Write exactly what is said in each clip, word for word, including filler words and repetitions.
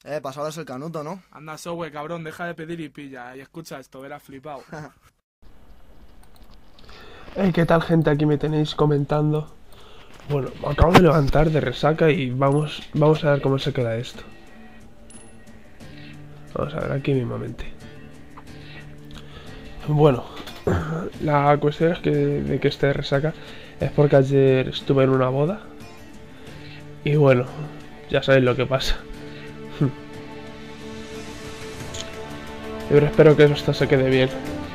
Eh, pasado es el canuto, ¿no? Anda, Sowe, cabrón, deja de pedir y pilla. Y escucha esto, verás flipado. Hey, ¿qué tal, gente? Aquí me tenéis comentando. Bueno, me acabo de levantar de resaca y vamos, vamos a ver cómo se queda esto. Vamos a ver aquí mismamente. Bueno, la cuestión es que de que esté de resaca es porque ayer estuve en una boda. Y bueno, ya sabéis lo que pasa. Pero espero que esto se quede bien.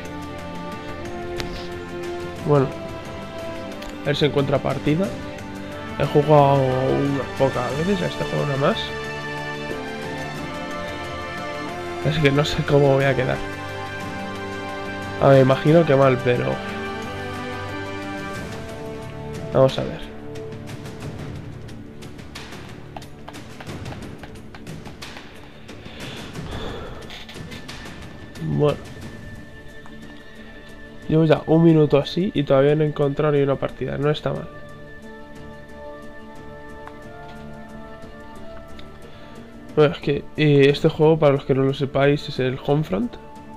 Bueno, a ver si encuentra partida. He jugado unas pocas veces a este juego nada más. Así que no sé cómo voy a quedar. A ver, imagino que mal, pero... Vamos a ver. Bueno. Llevo ya un minuto así y todavía no he encontrado ni una partida. No está mal. Bueno, es que eh, este juego, para los que no lo sepáis, es el Homefront.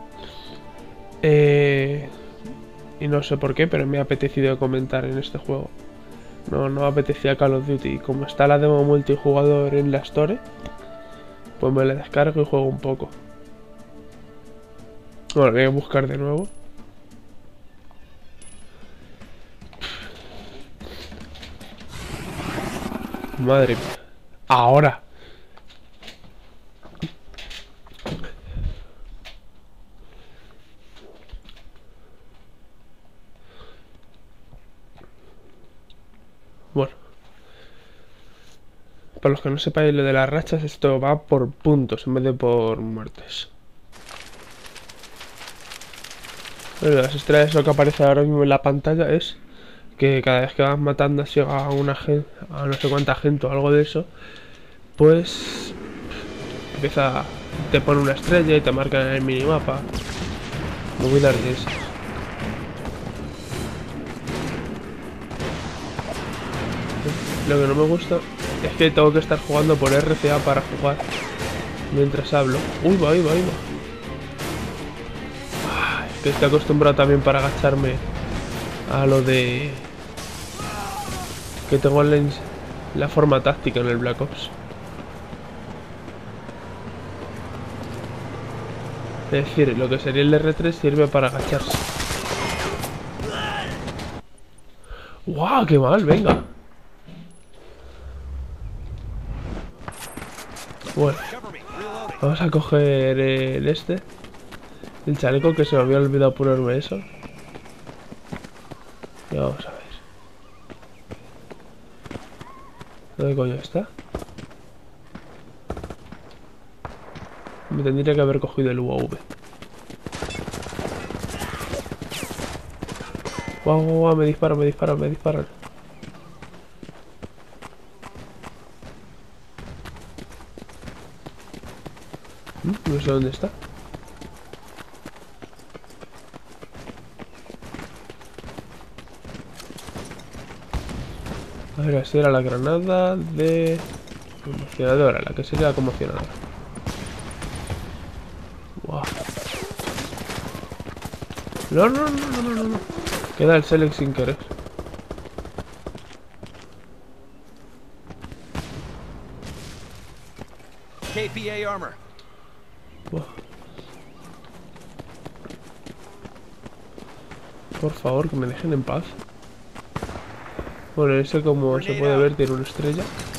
Eh, y no sé por qué, pero me ha apetecido comentar en este juego. No, no me apetecía Call of Duty. Y como está la demo multijugador en la Store, pues me la descargo y juego un poco. Bueno, voy a buscar de nuevo. Madre mía. Ahora. Bueno. Para los que no sepáis lo de las rachas, esto va por puntos en vez de por muertes. Bueno, las estrellas, lo que aparece ahora mismo en la pantalla es que cada vez que vas matando así a una gente, a no sé cuánta gente o algo de eso, pues empieza, te pone una estrella y te marca en el minimapa. Movidas de esas. Lo que no me gusta es que tengo que estar jugando por R C A para jugar mientras hablo. Uy, va, ahí va, ahí va. Ah, es que estoy acostumbrado también para agacharme a lo de... que tengo la, la forma táctica en el Black Ops. Es decir, lo que sería el R tres sirve para agacharse. ¡Guau! ¡Qué mal! Venga. Bueno, vamos a coger el este, el chaleco, que se me había olvidado ponerme eso. Y vamos a ver. ¿Dónde coño está? Me tendría que haber cogido el U A V. Guau, guau, guau, me disparan, me disparan, me disparan. No sé dónde está. A ver, esta era la granada de... conmocionadora, la que sería la conmocionadora. Wow. No, no, no, no, no, no. Queda el select sin querer. K P A armor. Wow. Por favor, que me dejen en paz. Bueno, ese, como se puede ver, tiene una estrella.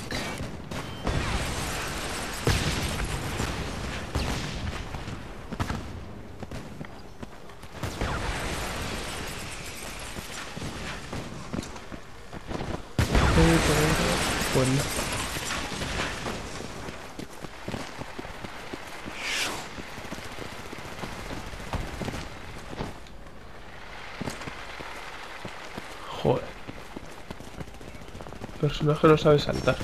Pues no. Joder. El personaje no sabe saltar.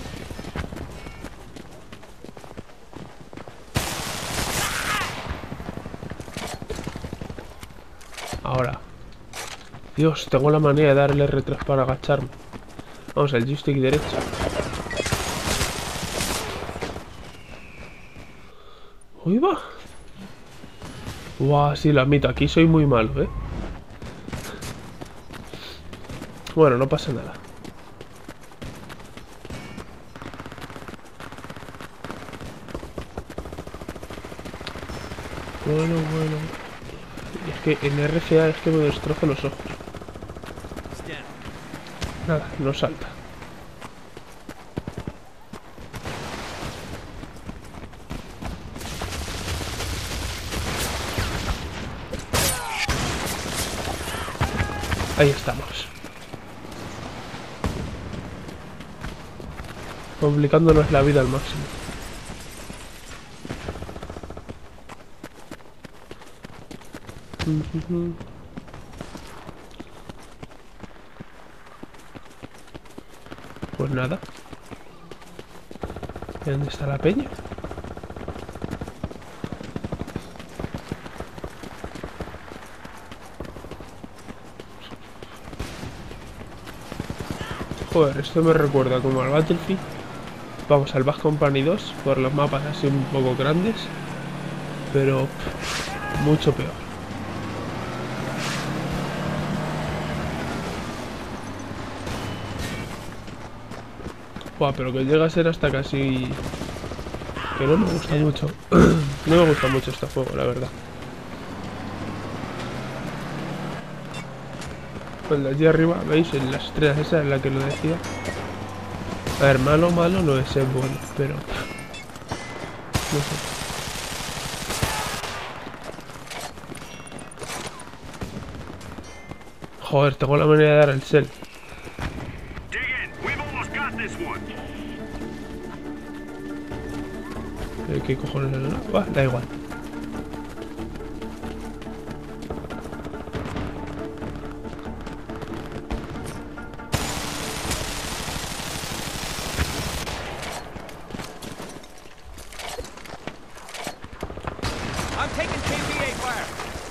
Ahora. Dios, tengo la manía de dar el R tres para agacharme. Vamos, el joystick derecho. Uy, va. Guau, sí, lo admito. Aquí soy muy malo, ¿eh? Bueno, no pasa nada. Bueno, bueno. Y es que en R C A es que me destrozo los ojos. Nada, no salta. Ahí estamos. Complicándonos la vida al máximo. Pues nada. ¿Y dónde está la peña? Joder, esto me recuerda como al Battlefield. Vamos, al Bad Company dos, por los mapas así un poco grandes. Pero pff, mucho peor. Buah, pero que llega a ser hasta casi... Que no me gusta mucho. No me gusta mucho este juego, la verdad. Pues de allí arriba, ¿veis? En las estrellas esa es la que lo decía. A ver, malo, malo no es ser bueno, pero... No sé. Joder, tengo la manera de dar el cel. ¿Qué cojones? Bah, da igual. I'm taking K P A fire.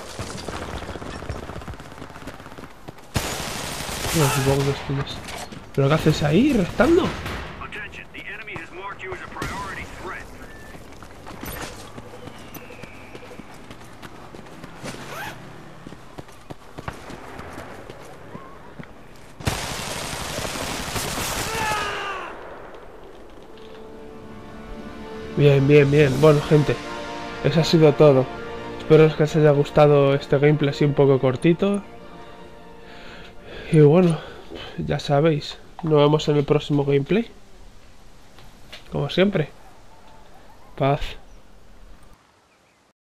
No, supongo que esto es... ¿Pero qué haces ahí, restando? Bien, bien, bien. Bueno, gente, eso ha sido todo. Espero que os haya gustado este gameplay así un poco cortito. Y bueno, ya sabéis, nos vemos en el próximo gameplay. Como siempre. Paz.